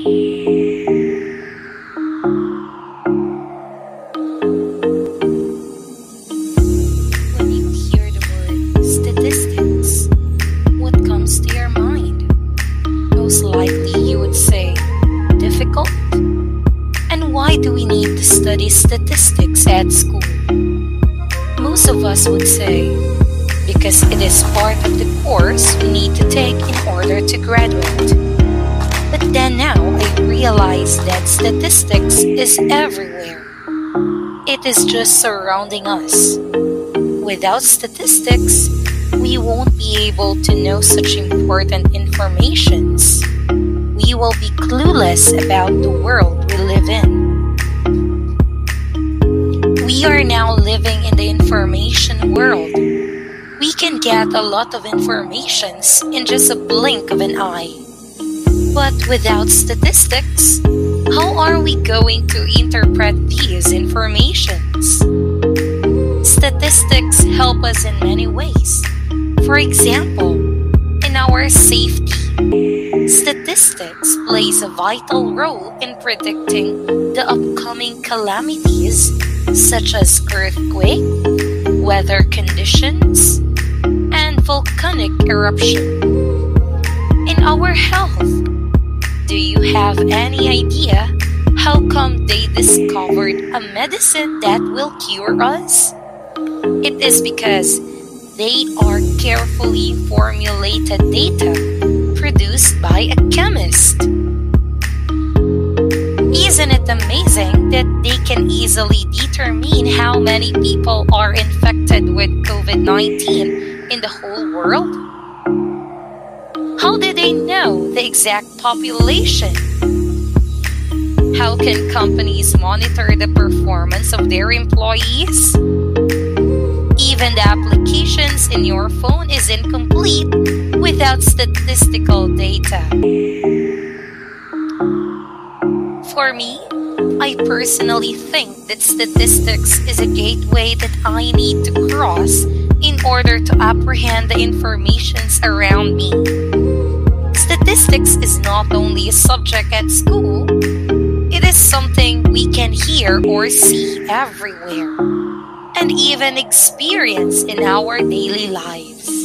When you hear the word statistics, what comes to your mind? Most likely you would say, difficult? And why do we need to study statistics at school? Most of us would say, because it is part of the course we need to take in order to graduate. But then now I realize that statistics is everywhere. It is just surrounding us. Without statistics, we won't be able to know such important informations. We will be clueless about the world we live in. We are now living in the information world. We can get a lot of informations in just a blink of an eye. But without statistics, how are we going to interpret these informations? Statistics help us in many ways. For example, in our safety, statistics plays a vital role in predicting the upcoming calamities such as earthquake, weather conditions, and volcanic eruption. In our health, do you have any idea how come they discovered a medicine that will cure us? It is because they are carefully formulated data produced by a chemist. Isn't it amazing that they can easily determine how many people are infected with COVID-19 in the whole world? How did they know the exact population? How can companies monitor the performance of their employees? Even the applications in your phone is incomplete without statistical data. For me, I personally think that statistics is a gateway that I need to cross in order to apprehend the informations around me. Statistics is not only a subject at school, it is something we can hear or see everywhere, and even experience in our daily lives.